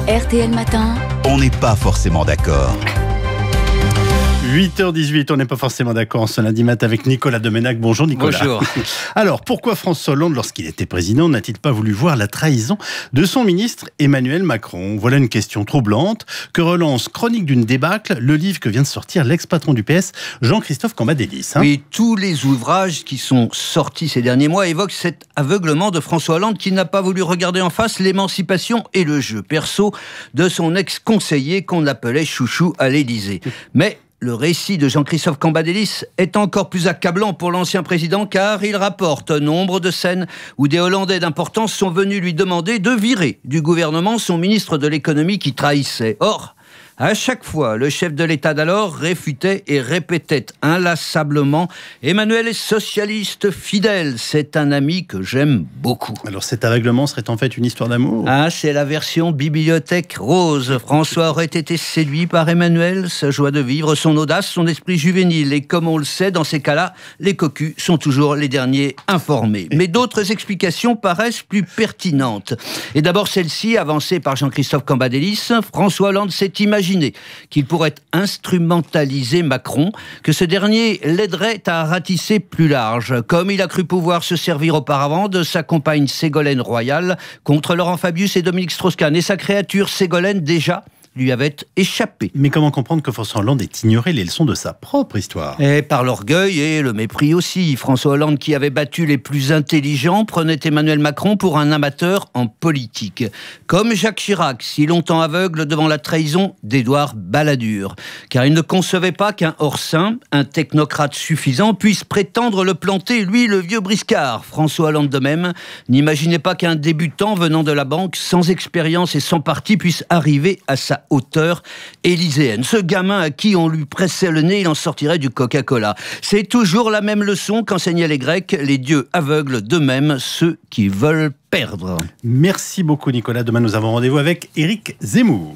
RTL Matin. On n'est pas forcément d'accord. 8h18, on n'est pas forcément d'accord ce lundi matin avec Nicolas Doménac. Bonjour Nicolas. Bonjour. Alors, pourquoi François Hollande, lorsqu'il était président, n'a-t-il pas voulu voir la trahison de son ministre Emmanuel Macron? Voilà une question troublante que relance Chronique d'une débâcle, le livre que vient de sortir l'ex-patron du PS, Jean-Christophe Cambadélis. Oui, tous les ouvrages qui sont sortis ces derniers mois évoquent cet aveuglement de François Hollande qui n'a pas voulu regarder en face l'émancipation et le jeu perso de son ex-conseiller qu'on appelait chouchou à l'Élysée. Mais le récit de Jean-Christophe Cambadélis est encore plus accablant pour l'ancien président car il rapporte nombre de scènes où des Hollandais d'importance sont venus lui demander de virer du gouvernement son ministre de l'économie qui trahissait. Or, à chaque fois, le chef de l'État d'alors réfutait et répétait inlassablement « Emmanuel est socialiste fidèle, c'est un ami que j'aime beaucoup ». Alors cet aveuglement serait en fait une histoire d'amour? Ah, c'est la version bibliothèque rose. François aurait été séduit par Emmanuel, sa joie de vivre, son audace, son esprit juvénile. Et comme on le sait, dans ces cas-là, les cocus sont toujours les derniers informés. Mais d'autres explications paraissent plus pertinentes. Et d'abord celle-ci, avancée par Jean-Christophe Cambadélis, François Hollande s'est imaginé qu'il pourrait instrumentaliser Macron, que ce dernier l'aiderait à ratisser plus large, comme il a cru pouvoir se servir auparavant de sa compagne Ségolène Royal contre Laurent Fabius et Dominique Strauss-Kahn. Et sa créature Ségolène, déjà, lui avait échappé. Mais comment comprendre que François Hollande ait ignoré les leçons de sa propre histoire? Et par l'orgueil et le mépris aussi. François Hollande, qui avait battu les plus intelligents, prenait Emmanuel Macron pour un amateur en politique. Comme Jacques Chirac, si longtemps aveugle devant la trahison d'Édouard Balladur. Car il ne concevait pas qu'un hors-saint, un technocrate suffisant, puisse prétendre le planter, lui, le vieux briscard. François Hollande de même n'imaginait pas qu'un débutant venant de la banque, sans expérience et sans parti, puisse arriver à sa hauteur élyséenne. Ce gamin à qui on lui pressait le nez, il en sortirait du Coca-Cola. C'est toujours la même leçon qu'enseignaient les Grecs, les dieux aveugles d'eux-mêmes, ceux qui veulent perdre. Merci beaucoup Nicolas. Demain nous avons rendez-vous avec Éric Zemmour.